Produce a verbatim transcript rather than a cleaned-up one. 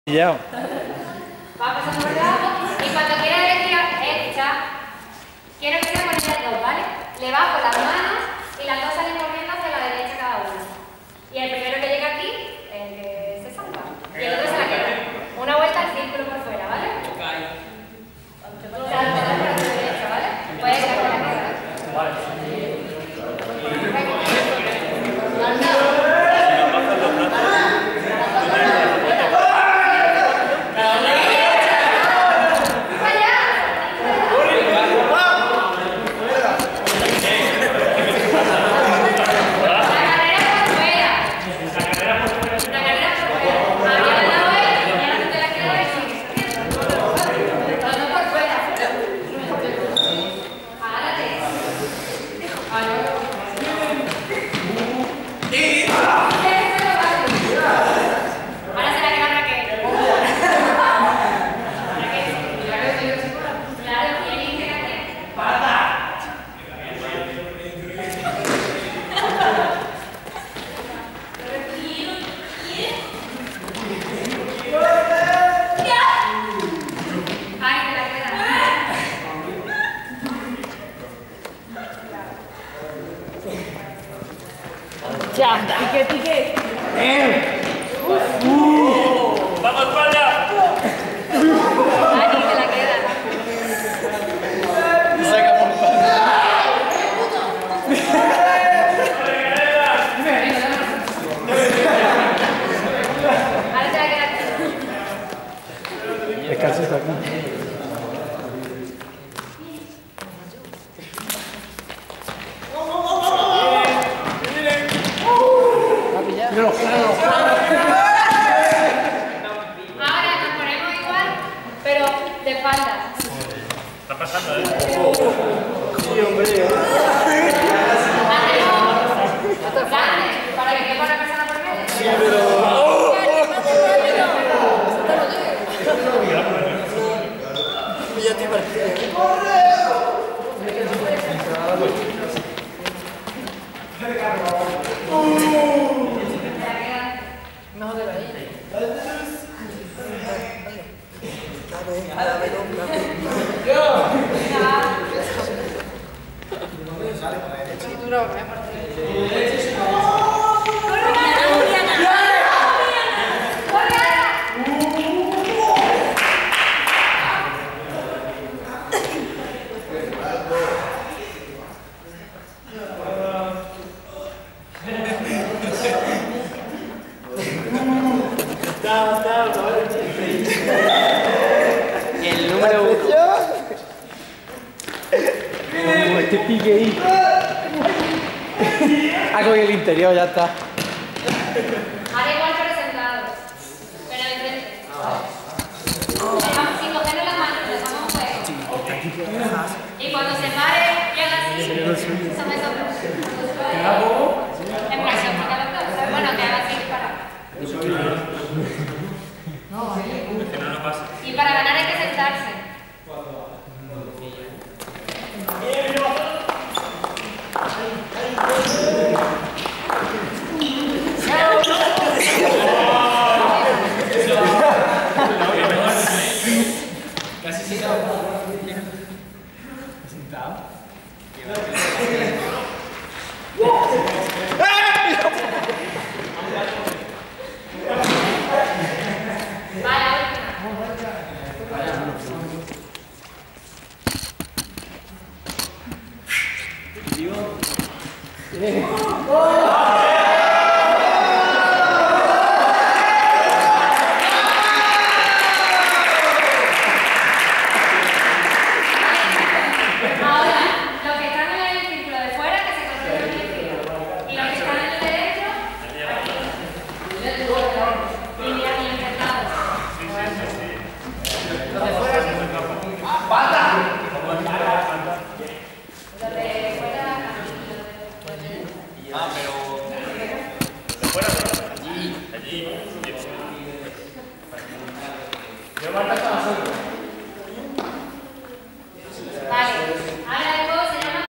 Ya. Va pasando por debajo y cuando quiera elegir hecha, quiero que sea con ellas dos, ¿vale? Le bajo las manos y las dos salen corriendo hacia la derecha cada una. Y el primero que llega aquí, el que se salva. Y el otro se la queda. Una vuelta al círculo por fuera, ¿vale? Salta por la derecha, ¿vale? Puede ser con la queda. Ya, pique, pique. ¡Eh! Uh. Uh. ¡Vamos, espalda! Ahí te la queda. Saca por Ahora te la queda. Descansa está aquí. Ahora nos ponemos igual, pero de espaldas. Está pasando, ¿eh? Sí, hombre. Hacemos grande, para que quepa una persona por medio. Sí, pero... Ya te partí. ¡Corre! Mejor de ahí. El número uno. Como este pique ahí. Ah, con el interior, ya está. Ahora igual presentados, pero de frente. Dejamos sin cogerle las manos, le dejamos un juego. Y cuando se pare, que haga así, eso me toca. En presión, porque los dos. Bueno, que haga así para. Que no lo pasa. Y para ganar hay que sentarse. Casi se acabó. ¿Sentado? Ahora, los que están en el círculo de fuera, que se concentren en el círculo. Y los que están en el derecho, aquí. Lineal y enfrentados. Los de fuera, Ah, pero... ¿De fuera? Allí. Allí. Yo marco hasta las ocho.